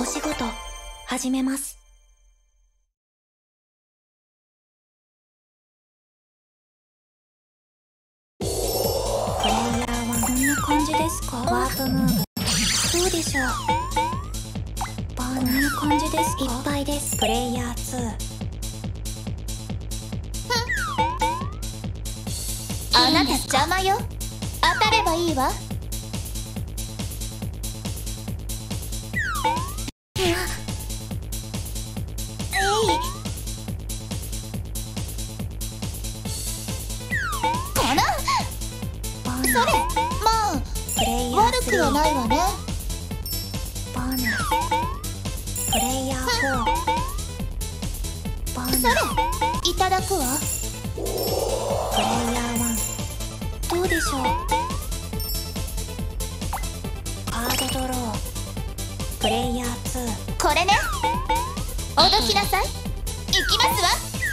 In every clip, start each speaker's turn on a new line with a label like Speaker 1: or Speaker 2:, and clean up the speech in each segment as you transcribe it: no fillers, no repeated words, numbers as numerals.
Speaker 1: 仕事始めます。プレイヤーはこんな感じですか？ワープムーブどうでしょう？こんな感じですか？いっぱいです。プレイヤー2。
Speaker 2: あなた邪魔よ。当たればいいわ。それ、まあ悪くはないわね。
Speaker 1: ボーナス。プレイヤー4。ボーナス。
Speaker 2: それ、いただくわ。
Speaker 1: プレイヤー1。どうでしょう？カードドロー。プレイヤー2。
Speaker 2: これね。おどきなさい。行きますわ。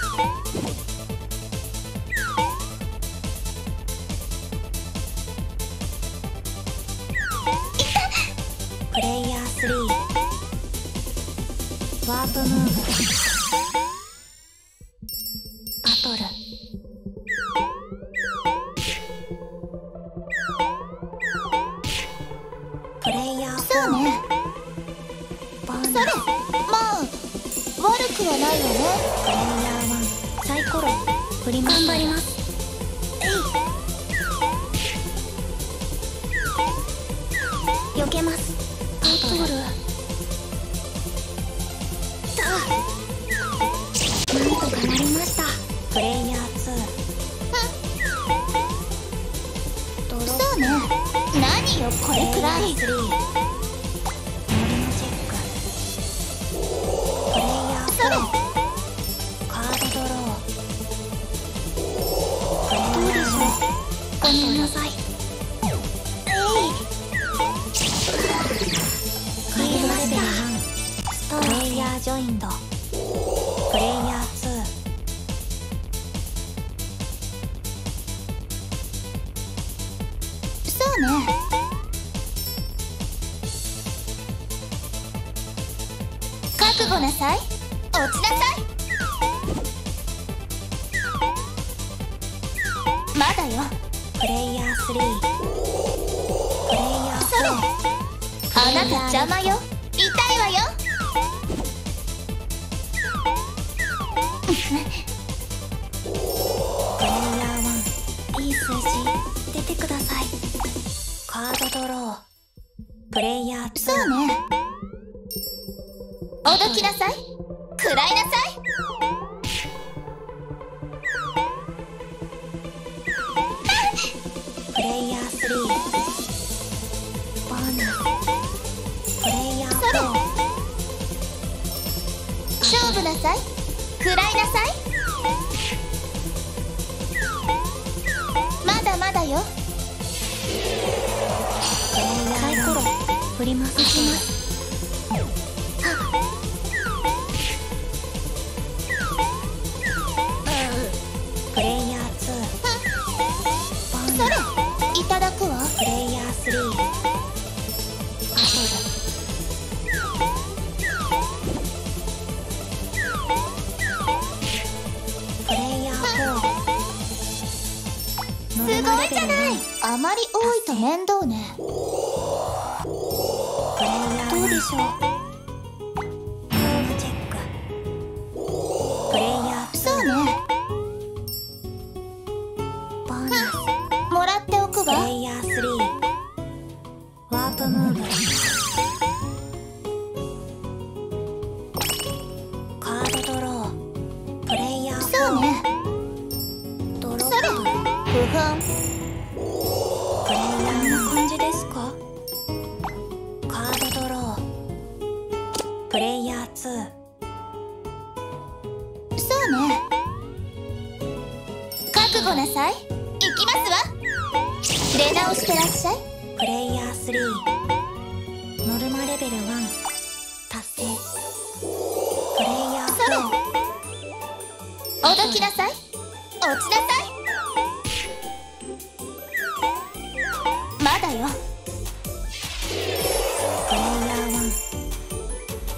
Speaker 1: プレイヤー3。ワープムーブ。バトル。プレイヤー4。
Speaker 2: そうね。
Speaker 1: ボーナス。
Speaker 2: それ、まあ悪くはないわね。
Speaker 1: プレイヤー1。サイコロ振ります。頑張ります。避けます。バトル。なんとかなりました。プレイヤー2。ドロップ。
Speaker 2: そうね。何よこれくらい。
Speaker 1: プレイヤー3。ノリのチェック。プレイヤー4。
Speaker 2: それ、
Speaker 1: カードドロー。プレイヤー1。ごめんなさい。プレイヤージョインド。プレイヤー2。
Speaker 2: そうね。覚悟なさい。落ちなさい。まだよ。
Speaker 1: プレイヤー3。プレイヤー
Speaker 2: それ、あなた邪魔よ。痛いわよ。
Speaker 1: プレイヤー1。いい数字出てください。カードドロー。プレイヤー2。
Speaker 2: そうね。おどきなさい。食らいなさい。
Speaker 1: プレイヤー3。ボーナス。プレイヤー
Speaker 2: それ、
Speaker 1: 4。
Speaker 2: 勝負なさい。食らいなさい。まだまだよ。
Speaker 1: プレイヤーサイコロ振ります。プレイヤー2。
Speaker 2: それ、いただくわ。
Speaker 1: プレイヤー3。バトル。プレイヤー4。
Speaker 2: すごいじゃない。あまり多いと面倒ね。
Speaker 1: プレイヤーどうでしょう？ノルマチェック。プレイヤー2。
Speaker 2: そうね。
Speaker 1: ボーナス。
Speaker 2: もらっておく
Speaker 1: プ
Speaker 2: わ。
Speaker 1: レイヤー3。ワープムーブ。カードドロー。プレイヤー4。
Speaker 2: そうね。
Speaker 1: ドロップ。
Speaker 2: それ、不本。
Speaker 1: プレイヤーな感じですか？カードドロー。プレイヤー2。
Speaker 2: そうね。覚悟なさい。行きますわ。出直してらっしゃい。
Speaker 1: プレイヤー3。ノルマレベル1達成。プレイヤー
Speaker 2: それ、おどきなさい。落ちなさい。まだよ。
Speaker 1: プレイヤー1。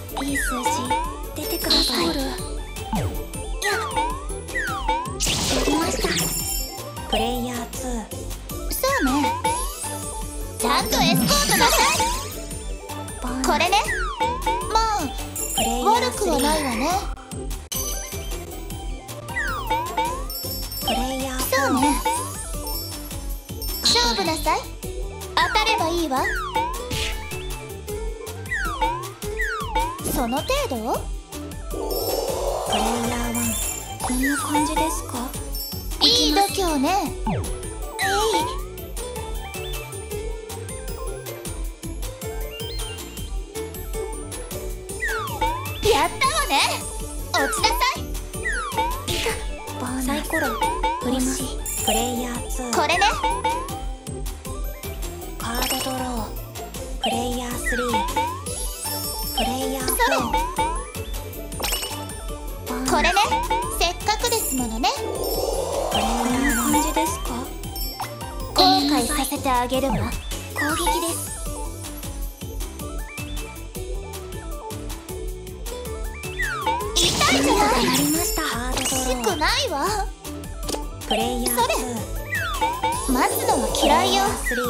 Speaker 1: プレイヤー2。
Speaker 2: そうね。ちゃんとエスコートなさい。これね。まあ
Speaker 1: プレイヤー
Speaker 2: 悪くはないわね。
Speaker 1: プレイヤー
Speaker 2: そうね。勝負なさい。当たればいいわ。その程度？
Speaker 1: プレイヤー1。こんな感じですか？
Speaker 2: いい度胸ね。やったわね。落ちなさい。
Speaker 1: サイコロ振ります。プレイヤー2。
Speaker 2: これね。
Speaker 1: カードドロー。プレイヤー3。プレイヤー4。
Speaker 2: これね。せっかくですものね。
Speaker 1: こんな感じですか？
Speaker 2: 後悔させてあげるわ。
Speaker 1: 攻撃です。
Speaker 2: 痛いじゃない。
Speaker 1: なりました。ハード
Speaker 2: し
Speaker 1: ドロー。
Speaker 2: くないわ。
Speaker 1: プレイヤー2。
Speaker 2: 待つのは嫌いよ。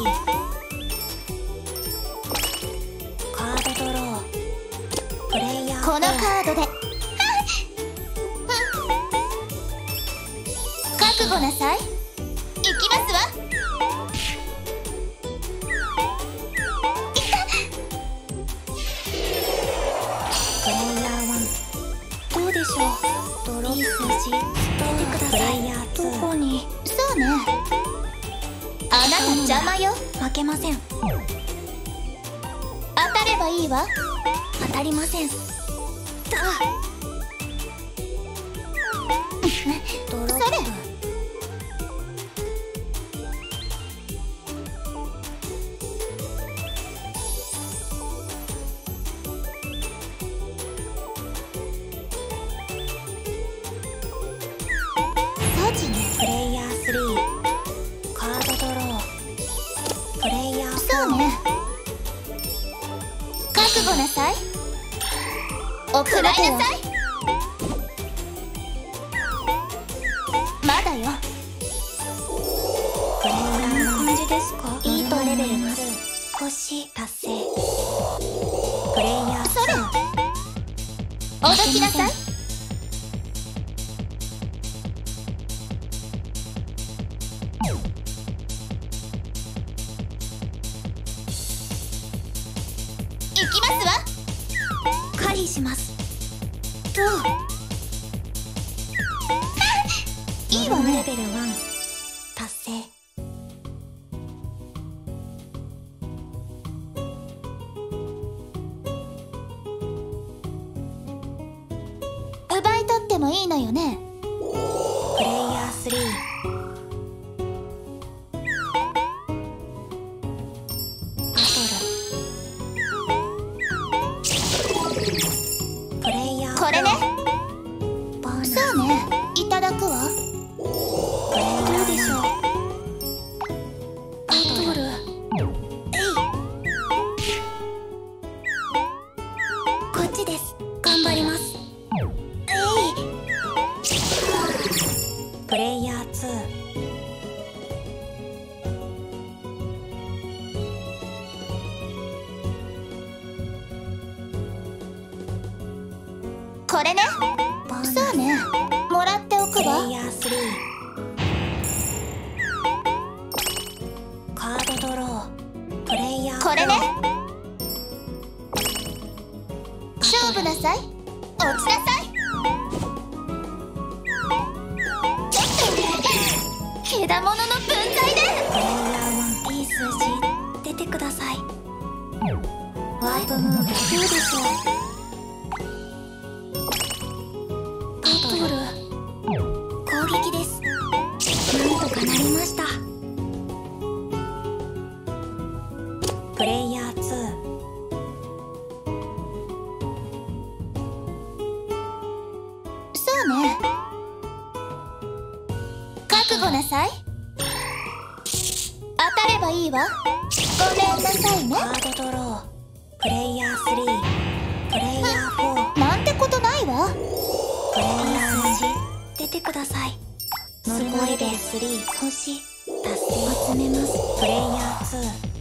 Speaker 1: カードドロー。プレイヤー4。
Speaker 2: このカードで覚悟なさい。いきますわ。
Speaker 1: プレイヤー1。どうでしょう？ドロー。いい数字。伝えてください。プレイヤー2。どこに？
Speaker 2: そうね。あなた邪魔よ。
Speaker 1: 負けません。
Speaker 2: 当たればいいわ。
Speaker 1: 当たりません。ドロー。
Speaker 2: それ。サジね。
Speaker 1: プレイヤー3。カードドロー。プレイヤー4。
Speaker 2: そうね。覚悟なさい。送らいなさい。まだよ。
Speaker 1: プレイヤーの感じですか？
Speaker 2: いいとレベル
Speaker 1: ます。星達成。プレイヤー
Speaker 2: それ。おどきなさい。行きますわ。
Speaker 1: 狩りします。
Speaker 2: どう？いいわね。
Speaker 1: レベル1達成。
Speaker 2: 奪い取ってもいいのよね。
Speaker 1: プレイヤー3。バトル。プレイヤー4。
Speaker 2: これね。
Speaker 1: ボーナス。
Speaker 2: そうね。いただくわ。
Speaker 1: プレイヤーどうでしょう？バトル。こっちです。頑張ります。プレイヤー2。
Speaker 2: これね。
Speaker 1: ボーナス。
Speaker 2: そうね。もらっておく
Speaker 1: プレ
Speaker 2: わ。
Speaker 1: イヤー3。カードドロー。プレイヤー4。
Speaker 2: これね。勝負なさい。落ちなさい。ちょっとけだものの分際で。
Speaker 1: プレイヤー1。いい数字出てください。ワープムーブどうでしょう？バトル。攻撃です。なんとかなりました。プレイヤー2。
Speaker 2: そうね。覚悟なさい。当たればいいわ。ごめんなさいね。
Speaker 1: カードドロー。プレイヤー3。プレイヤー4。
Speaker 2: なんてことないわ。
Speaker 1: プレイヤー1。出てください。 すごいです。3星達成集めます。プレイヤー2。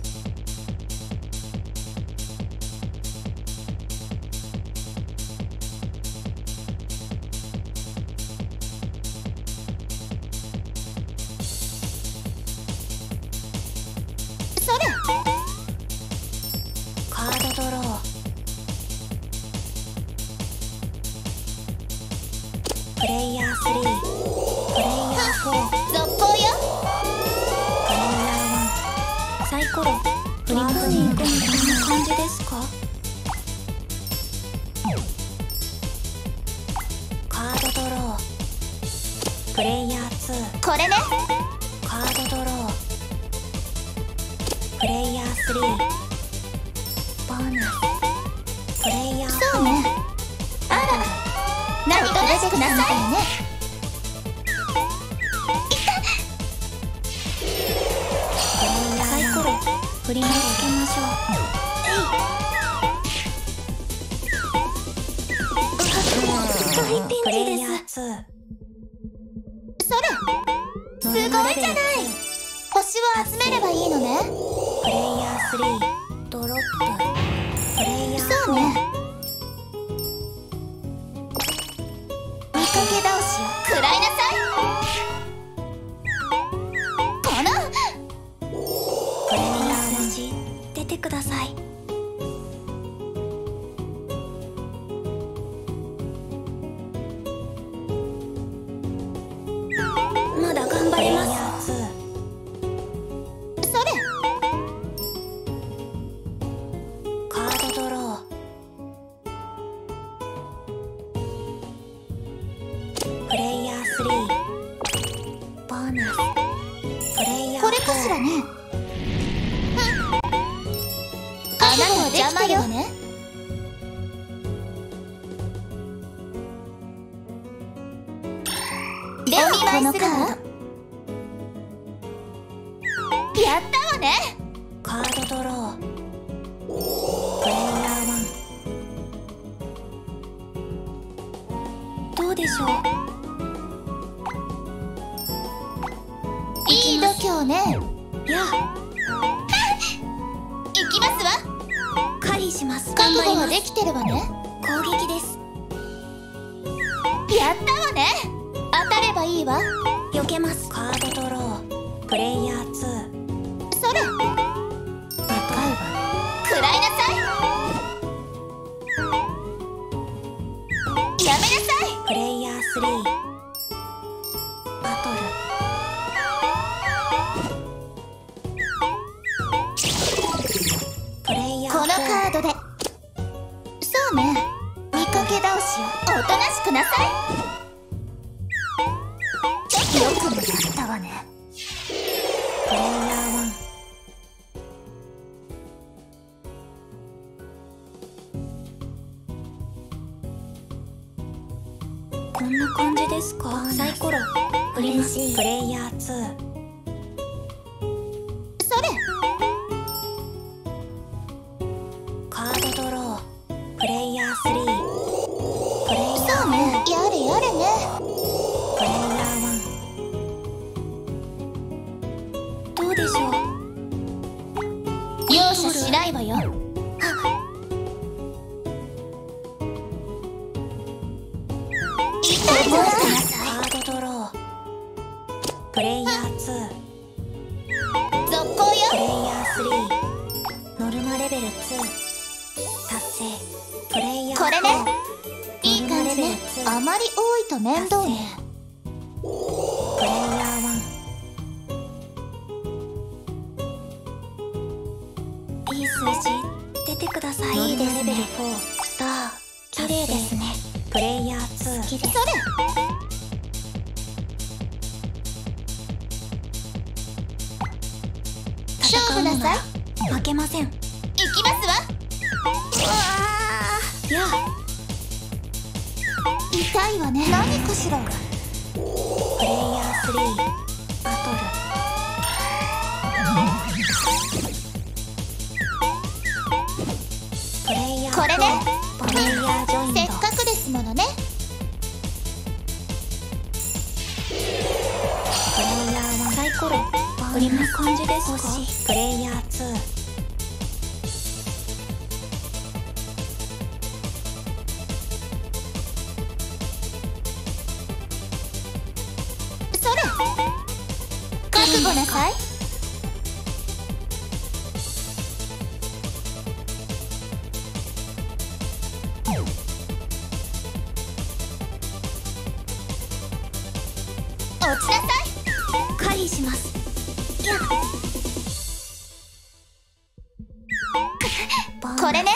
Speaker 2: それ
Speaker 1: カードドロー。プレイヤー3、プレイヤー4、
Speaker 2: 続行よ。
Speaker 1: プレイヤー1、サイコロ。振り向に行くみたいな感じですか？カードドロー。プレイヤー2、
Speaker 2: これね。
Speaker 1: カードドロー。プレイヤー3、ボーナス。プレイヤー4、
Speaker 2: そうね。あら、何がらしくなさいね。
Speaker 1: サイコロ振り向けましょう。大ピンチです。
Speaker 2: それすごいじゃない。星を集めればいいのね。
Speaker 1: プレイヤー3、ドロップ。プレイヤー4、
Speaker 2: そうね。見かけ倒しよ。食らいなさい。この
Speaker 1: プレイヤー1、出てください。まだ頑張れます。
Speaker 2: それ
Speaker 1: カードドロー。プレイヤー3、ボーナス。プレイヤー4、
Speaker 2: これかしらね。穴が邪魔よね。ではこのカードやったわね。
Speaker 1: カードドロー。プレイヤー1、どうでしょう？
Speaker 2: いい度胸ね。
Speaker 1: やあ、
Speaker 2: 行きますわ。
Speaker 1: 狩りします。
Speaker 2: 覚悟は
Speaker 1: 頑張り
Speaker 2: できてるわね。
Speaker 1: ます。攻撃です。
Speaker 2: やったわね。当たればいいわ。
Speaker 1: 避けます。カードドロー。プレイヤー2、
Speaker 2: それ
Speaker 1: 向かうわ。
Speaker 2: 食らいなさい。やめなさい。
Speaker 1: プレイヤー3、バトル。プレイヤー4、
Speaker 2: このカードで。そうね。見かけ倒しよ。おとなしくなさい。よくもやったわね。
Speaker 1: プレイヤー1、こんな感じですか？サイコロ振ります。プレイヤー2、
Speaker 2: それ
Speaker 1: カードドロー。プレイヤー3、プレイヤー
Speaker 2: そうね。やれやれね。
Speaker 1: プレイヤー1、どうでしょう？
Speaker 2: 容赦しないわよ。痛いぞ。
Speaker 1: カードドロー。プレイヤー2、
Speaker 2: 続行
Speaker 1: プレイ
Speaker 2: よ。
Speaker 1: ヤー3、ノルマレベル2達成。プレイヤー4、
Speaker 2: これね。いい感じね。あまり多いと面倒ね。
Speaker 1: プレイヤー1、いい数字出てください。いいですね。ノルマレベル4、スター。綺麗ですね。プレイヤー2、
Speaker 2: それ勝負なさい。
Speaker 1: 負けません。
Speaker 2: 行きますわ。
Speaker 1: やあ、
Speaker 2: 痛いわね。何かしら。
Speaker 1: プレイヤー3、バトル。プレイヤー4、
Speaker 2: これね。
Speaker 1: プレイヤージョイント。
Speaker 2: せっかくですものね。
Speaker 1: こんな感じですか？プレイヤー2。
Speaker 2: それ覚悟なさい。落ちなさい。
Speaker 1: 狩りします。いや
Speaker 2: これね、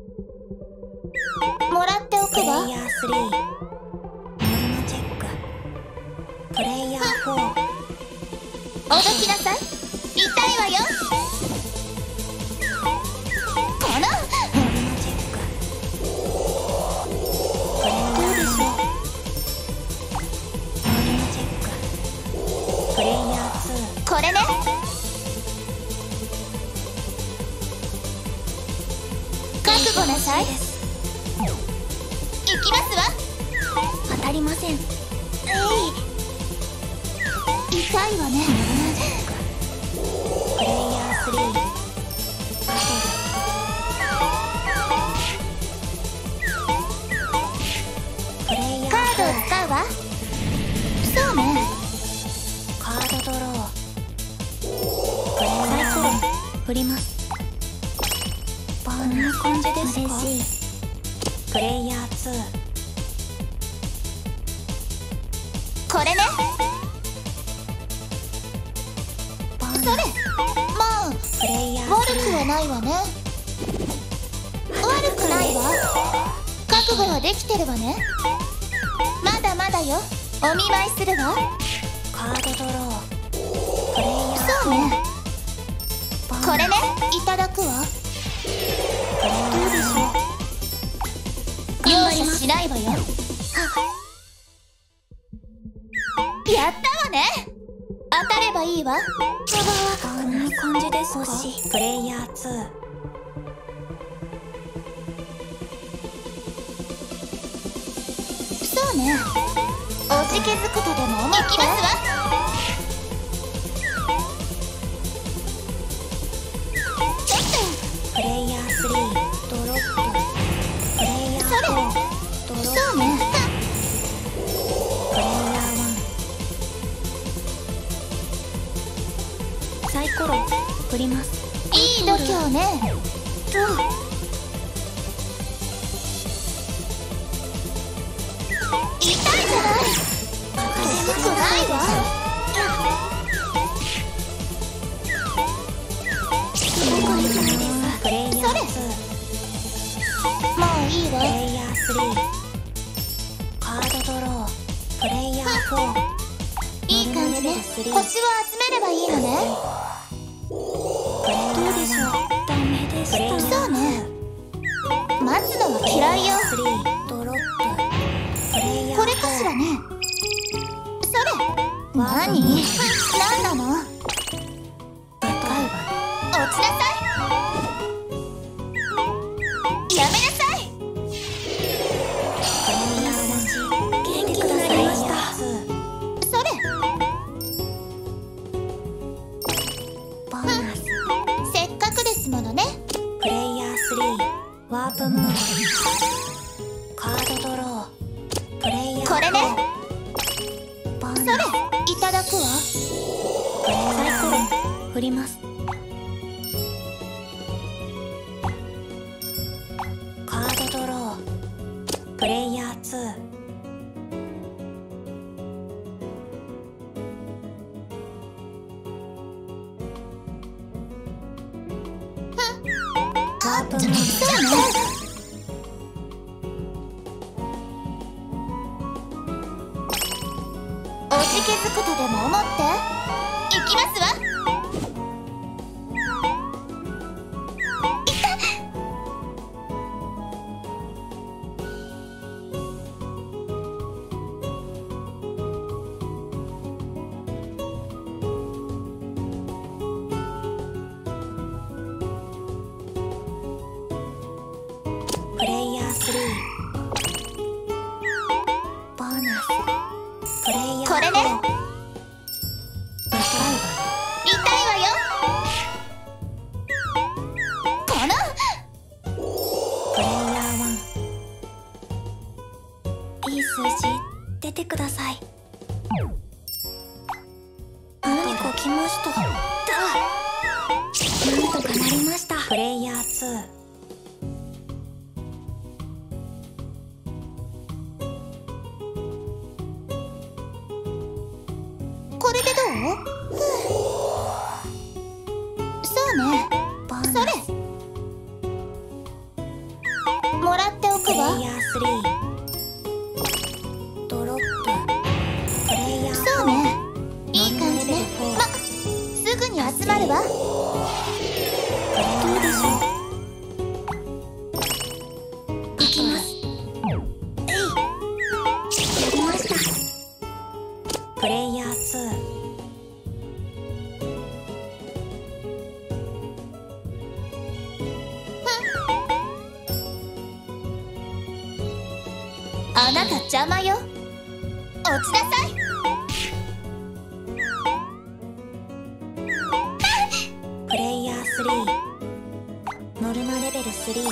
Speaker 2: もらっておくわ。
Speaker 1: プレイヤー3。ノルマチェック。プレイヤー4。
Speaker 2: おどきなさい。痛いわよ。この
Speaker 1: ノルマチェック。プレイヤー4。ノルマチェック。プレイヤー2。
Speaker 2: これね、覚悟なさい。行きますわ。
Speaker 1: 当たりません。
Speaker 2: 痛いわね。
Speaker 1: プレイヤー3。バトル。プレイヤー
Speaker 2: カードを使うわ。そうね。
Speaker 1: カードドロー。プレイヤーサイコロ振ります。こんな感じですか？プレイヤー2。
Speaker 2: これね。それ、まあ
Speaker 1: プレイヤー
Speaker 2: 悪くはないわね。悪くないわ。覚悟はできてるわね。まだまだよ。お見舞いするわ。
Speaker 1: カードドロー。プレイヤー
Speaker 2: そうね。これね、いただくわ。
Speaker 1: どうでしょう？
Speaker 2: 容赦しないわよ。やったわね。当たればいいわ。
Speaker 1: こんな感じですか？プレイヤー2。
Speaker 2: そうね。おじけづくとでも思って。行きますわ。ちょっ
Speaker 1: プレイヤー3。ドロップ。プレイヤー4。ドロップ。
Speaker 2: と。そうね。
Speaker 1: プレイヤー1。サイコロ振ります。
Speaker 2: いい度胸ね。痛いじゃない。低くないわ。
Speaker 1: プレイヤー2。
Speaker 2: もういいわ。
Speaker 1: プレイヤー3。カードドロー。プレイヤー4。
Speaker 2: いい感じね。星を集めればいいのね。
Speaker 1: どうでしょう？ダメでした。
Speaker 2: そうね。待つのは嫌いよ。
Speaker 1: 3。ドロップ。プレイヤー4。
Speaker 2: これかしらね。それ。何？何なの？でかいわ。落ちなさい。やめなさい。
Speaker 1: プレイヤー1。元気になりました。
Speaker 2: それ。
Speaker 1: ボーナス。
Speaker 2: せっかくですものね。
Speaker 1: プレイヤー3。ワープムード。カードドロー。プレイヤー4。
Speaker 2: これね。
Speaker 1: ボーナス。
Speaker 2: それ。いただくわ。
Speaker 1: プレイヤーサイコロ振ります。カードドロー。プレイヤー2。ワープムード。
Speaker 2: そうね。おじけづくとでも思って。行きますわ。
Speaker 1: プレイヤー3。ボーナス。プレイヤー4。
Speaker 2: これね。
Speaker 1: でかいわ。
Speaker 2: 痛
Speaker 1: 2。
Speaker 2: これでどう？そうね。それもらっておくわ。
Speaker 1: プレイヤー3。ドロップ。プレイヤー4。
Speaker 2: そうね。いい感じね。すぐに集まるわ。
Speaker 1: どうでしょう。いきます。やりました。プレイヤー2。
Speaker 2: あなた邪魔よ。落ちなさい。
Speaker 1: プレイヤー3。ノルマレベル3。達成。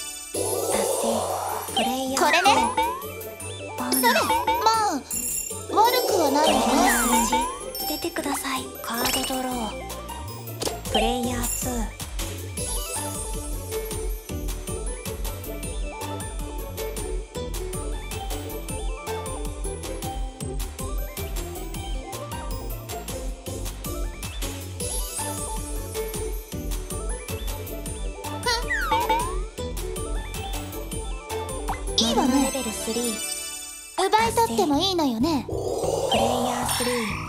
Speaker 1: プレイヤー4。
Speaker 2: これね。
Speaker 1: ボーナス。
Speaker 2: それまあ悪くはないよね。
Speaker 1: 数字出てください。カードドロー。プレイヤー2。
Speaker 2: いいわね。
Speaker 1: ノルマレベル3。
Speaker 2: 奪い取ってもいいのよね。
Speaker 1: プレイヤー3。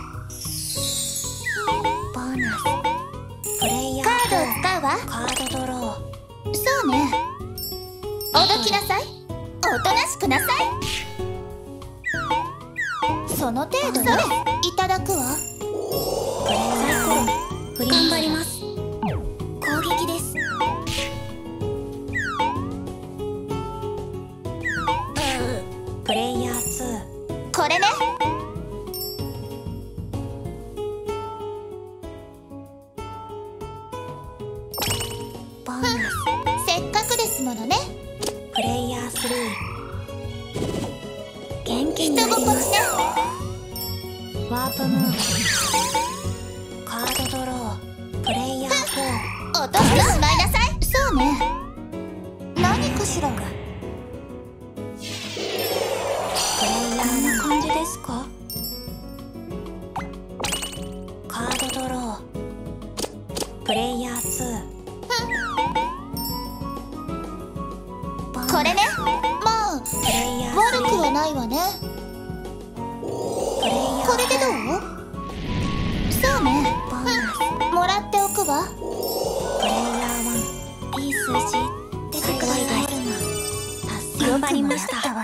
Speaker 1: ボーナス。プレイヤー
Speaker 2: カードを使うわ。
Speaker 1: カードドロー。
Speaker 2: そうね。おどきなさい。おとなしくなさい。その程度ね。いただくわ。
Speaker 1: プレイヤー4。頑張ります。攻撃です。プレイヤー2。
Speaker 2: これね。
Speaker 1: ボーナス。
Speaker 2: せっかくですものね。
Speaker 1: プレイヤー3。元気に
Speaker 2: 人
Speaker 1: なります。
Speaker 2: 心地ね。
Speaker 1: ワープムーブ。カードドロー。プレイヤー4。
Speaker 2: 落としてしまいなさい。そうね。何かしら。
Speaker 1: プレイヤーな感じですか？カードドロー。プレイヤー2。
Speaker 2: これね。まあ
Speaker 1: プレイヤー3。
Speaker 2: 悪くはないわね。
Speaker 1: プレイヤー4。
Speaker 2: これでどう？そうね。
Speaker 1: ボーナス。
Speaker 2: もらっておくわ。
Speaker 1: プレイヤー1。いい数字出てください。頑張りました。